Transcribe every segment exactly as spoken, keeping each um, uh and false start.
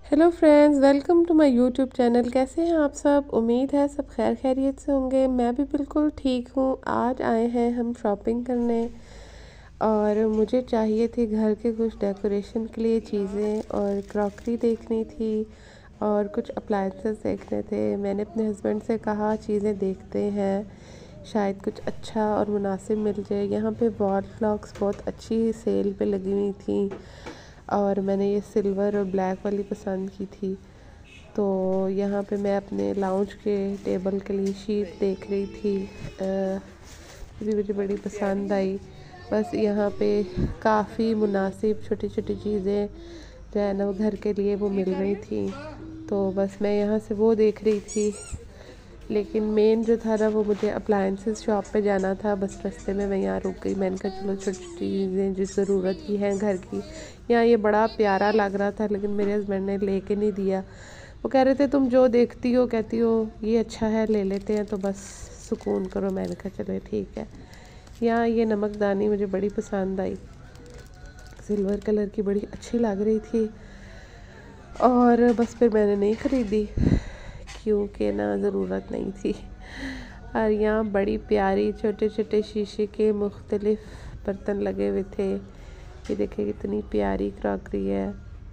Hello friends, welcome to my YouTube channel. कैसे हैं आप सब? उम्मीद है सब खैर खैरियत से होंगे। मैं भी बिल्कुल ठीक हूँ। आज आए हैं हम शॉपिंग करने और मुझे चाहिए थी घर के कुछ डेकोरेशन के लिए चीज़ें और क्रॉकरी देखनी थी और कुछ अप्लायंसेस देखने थे। मैंने अपने हस्बैंड से कहा चीज़ें देखते हैं, शायद कुछ अच्छा और मुनासिब मिल जाए। यहाँ पे वॉल क्लॉक्स बहुत अच्छी सेल पे लगी हुई थी और मैंने ये सिल्वर और ब्लैक वाली पसंद की थी। तो यहाँ पे मैं अपने लाउंज के टेबल के लिए शीट देख रही थी, ये भी मुझे बड़ी पसंद आई। बस यहाँ पे काफ़ी मुनासिब छोटी छोटी चीज़ें जो है ना वो घर के लिए वो मिल रही थी, तो बस मैं यहाँ से वो देख रही थी। लेकिन मेन जो था ना वो मुझे अप्लायंसेस शॉप पे जाना था। बस रास्ते में मैं यहाँ रुक गई। मैंने कहा चलो छोटी छोटी चीज़ें जो ज़रूरत की हैं घर की। यहाँ ये बड़ा प्यारा लग रहा था लेकिन मेरे हस्बैंड ने लेके नहीं दिया। वो कह रहे थे तुम जो देखती हो कहती हो ये अच्छा है ले लेते हैं, तो बस सुकून करो। मैंने कहा चलो ठीक है। यहाँ ये नमकदानी मुझे बड़ी पसंद आई, सिल्वर कलर की बड़ी अच्छी लग रही थी और बस फिर मैंने नहीं ख़रीदी क्योंकि ना ज़रूरत नहीं थी। और यहाँ बड़ी प्यारी छोटे छोटे शीशे के मुख्तलिफ बर्तन लगे हुए थे। ये देखिए कितनी प्यारी क्रॉकरी है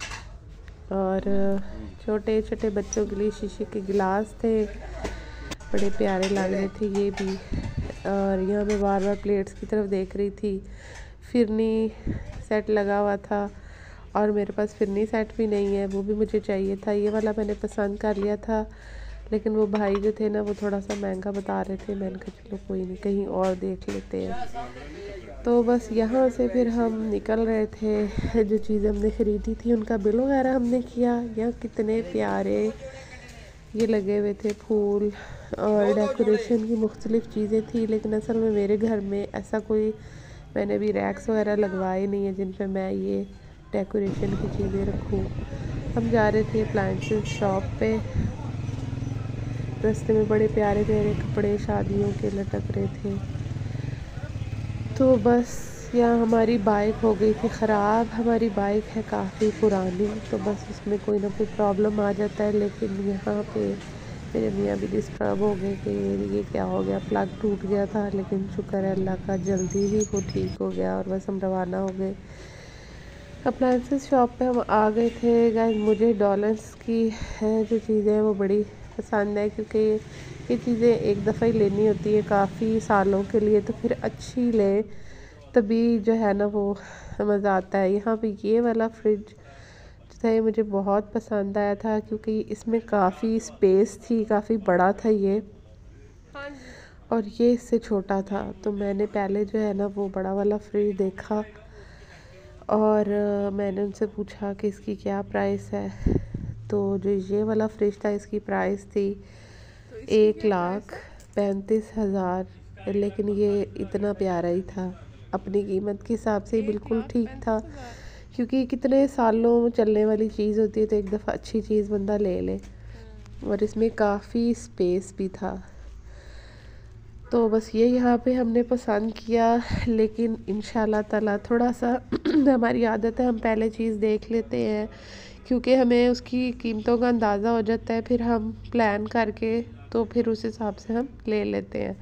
और छोटे छोटे बच्चों के लिए शीशे के गिलास थे, बड़े प्यारे लग रहे थे ये भी। और यहाँ मैं बार बार प्लेट्स की तरफ देख रही थी। फिरनी सेट लगा हुआ था और मेरे पास फिरनी सेट भी नहीं है, वो भी मुझे चाहिए था। ये वाला मैंने पसंद कर लिया था लेकिन वो भाई जो थे ना वो थोड़ा सा महंगा बता रहे थे। मैंने कहा चलो कोई नहीं, कहीं और देख लेते हैं। तो बस यहाँ से फिर हम निकल रहे थे। जो चीज़ें हमने ख़रीदी थी उनका बिल वगैरह हमने किया। यहाँ कितने प्यारे ये लगे हुए थे फूल और डेकोरेशन की मुख्तलिफ़ चीज़ें थी, लेकिन असल में मेरे घर में ऐसा कोई मैंने भी रैक्स वगैरह लगवाए नहीं है जिन पे मैं ये डेकोरेशन की चीज़ें रखूँ। हम जा रहे थे अप्लायंसेस शॉप पे। रास्ते में बड़े प्यारे प्यारे कपड़े शादियों के लटक रहे थे। तो बस यहाँ हमारी बाइक हो गई थी ख़राब। हमारी बाइक है काफ़ी पुरानी, तो बस उसमें कोई ना कोई प्रॉब्लम आ जाता है। लेकिन यहाँ पे मेरे मियाँ भी डिस्टर्ब हो गए कि ये क्या हो गया, प्लग टूट गया था। लेकिन शुक्र है अल्लाह का जल्दी ही वो ठीक हो गया और बस हम रवाना हो गए। अप्लायंसेस शॉप पे हम आ गए थे। गाइस मुझे डॉलर्स की है जो चीज़ें वो बड़ी पसंद है क्योंकि ये चीज़ें एक दफ़ा ही लेनी होती है काफ़ी सालों के लिए, तो फिर अच्छी ले तभी जो है ना वो मज़ा आता है। यहाँ पे ये वाला फ्रिज जो था ये मुझे बहुत पसंद आया था क्योंकि इसमें काफ़ी स्पेस थी, काफ़ी बड़ा था ये और ये इससे छोटा था। तो मैंने पहले जो है ना वो बड़ा वाला फ्रिज देखा और मैंने उनसे पूछा कि इसकी क्या प्राइस है। तो जो ये वाला फ्रिज था इसकी प्राइस थी एक लाख पैंतीस हज़ार, लेकिन ये इतना प्यारा ही था। अपनी कीमत के हिसाब से बिल्कुल ठीक था क्योंकि कितने सालों चलने वाली चीज़ होती है, तो एक दफ़ा अच्छी चीज़ बंदा ले ले। और इसमें काफ़ी स्पेस भी था। तो बस ये यहाँ पे हमने पसंद किया, लेकिन इंशाल्लाह ताला थोड़ा सा हमारी आदत है हम पहले चीज़ देख लेते हैं क्योंकि हमें उसकी कीमतों का अंदाज़ा हो जाता है। फिर हम प्लान करके तो फिर उस हिसाब से हम ले लेते हैं।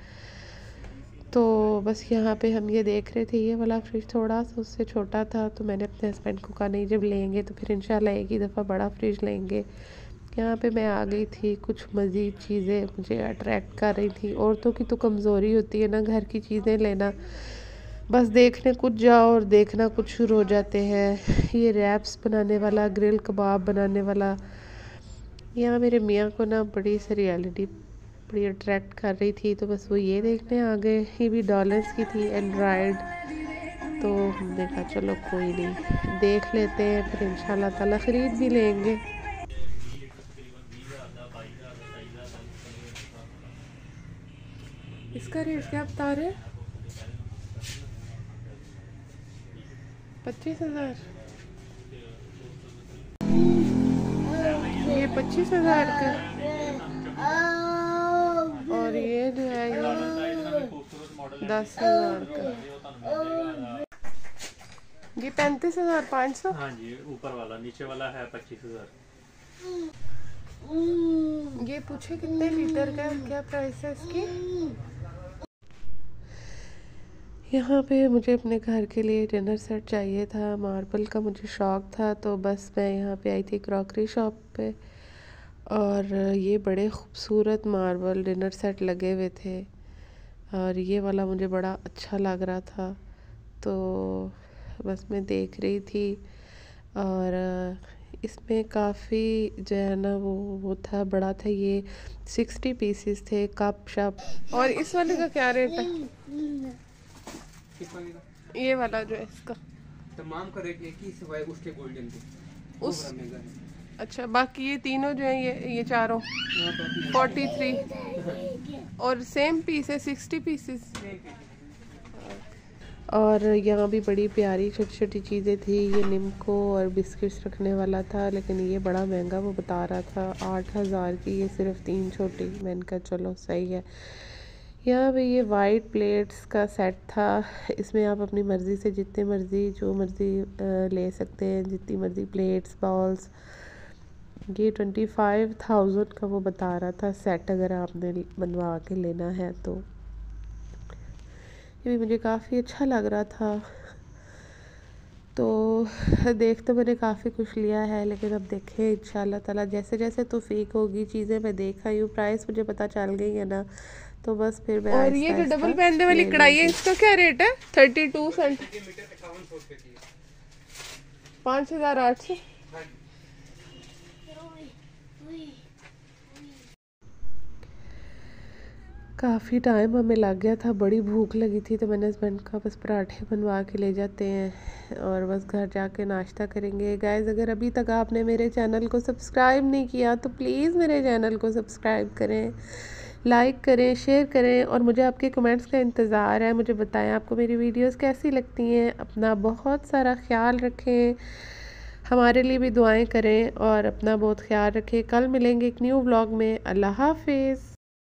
तो बस यहाँ पे हम ये देख रहे थे ये वाला फ्रिज थोड़ा सा उससे छोटा था, तो मैंने अपने हस्बैंड को कहा नहीं जब लेंगे तो फिर इंशाल्लाह एक ही दफ़ा बड़ा फ्रिज लेंगे। यहाँ पे मैं आ गई थी। कुछ मज़ीद चीज़ें मुझे अट्रैक्ट कर रही थी। औरतों की तो कमज़ोरी होती है ना घर की चीज़ें लेना, बस देखने कुछ जाओ और देखना कुछ शुरू हो जाते हैं। ये रैप्स बनाने वाला, ग्रिल कबाब बनाने वाला, यहाँ मेरे मियाँ को ना बड़ी सी रियलिटी बड़ी अट्रैक्ट कर रही थी, तो बस वो ये देखने आ गए। ये भी डॉलर्स की थी एंड्रॉयड, तो हमने कहा चलो कोई नहीं देख लेते हैं, फिर इंशाल्लाह ताला ख़रीद भी लेंगे। इसका रेट क्या बता रहे? पच्चीस हज़ार। ये पच्चीस हज़ार का और ये जो है ये दस हज़ार का। ये पैंतीस हज़ार पाँच सौ। हाँ जी, ऊपर वाला, नीचे वाला है पच्चीस हज़ार। ये पूछे कितने लीटर का, क्या प्राइस है इसकी। यहाँ पे मुझे अपने घर के लिए डिनर सेट चाहिए था, मार्बल का मुझे शौक़ था, तो बस मैं यहाँ पे आई थी क्रॉकरी शॉप पे, और ये बड़े ख़ूबसूरत मार्बल डिनर सेट लगे हुए थे, और ये वाला मुझे बड़ा अच्छा लग रहा था, तो बस मैं देख रही थी। और इसमें काफ़ी जो है ना वो वो था, बड़ा था, ये सिक्सटी पीसेस थे, कप शप। और इस वाले का क्या रेट है? ये वाला जो है इसका तमाम का रेट एक ही सिवाय उसके गोल्डन के उस अच्छा, बाकी ये तीनों जो है ये ये चारों फोर्टी थ्री और सेम पीस है सिक्सटी पीसेस। और यहाँ भी बड़ी प्यारी छोटी छोटी चीज़ें थी, ये निम्को और बिस्किट्स रखने वाला था, लेकिन ये बड़ा महंगा वो बता रहा था, आठ हज़ार की, ये सिर्फ तीन छोटी। मैंने कहा चलो सही है। यहाँ पे ये वाइट प्लेट्स का सेट था, इसमें आप अपनी मर्ज़ी से जितने मर्ज़ी जो मर्ज़ी ले सकते हैं, जितनी मर्ज़ी प्लेट्स बाउल्स। ये ट्वेंटी फाइव थाउजेंड का वो बता रहा था सेट, अगर आपने बनवा के लेना है तो। ये भी मुझे काफ़ी अच्छा लग रहा था, तो देख तो मैंने काफ़ी कुछ लिया है, लेकिन अब देखें इंशाल्लाह ताला जैसे जैसे तौफीक होगी चीज़ें मैं देख आई हूँ, प्राइस मुझे पता चल गई है ना, तो बस फिर मैं। और ये जो डबल पहनने वाली कढ़ाई है इसका क्या रेट है? थर्टी टू सेंट पाँच हज़ार आठ सौ। काफ़ी टाइम हमें लग गया था, बड़ी भूख लगी थी, तो मैंने हस्बैंड का बस पराठे बनवा के ले जाते हैं और बस घर जाके नाश्ता करेंगे। गाइस, अगर अभी तक आपने मेरे चैनल को सब्सक्राइब नहीं किया तो प्लीज़ मेरे चैनल को सब्सक्राइब करें, लाइक करें, शेयर करें, और मुझे आपके कमेंट्स का इंतज़ार है। मुझे बताएं आपको मेरी वीडियोस कैसी लगती हैं। अपना बहुत सारा ख्याल रखें, हमारे लिए भी दुआएं करें, और अपना बहुत ख्याल रखें। कल मिलेंगे एक न्यू व्लॉग में। अल्लाह हाफिज़।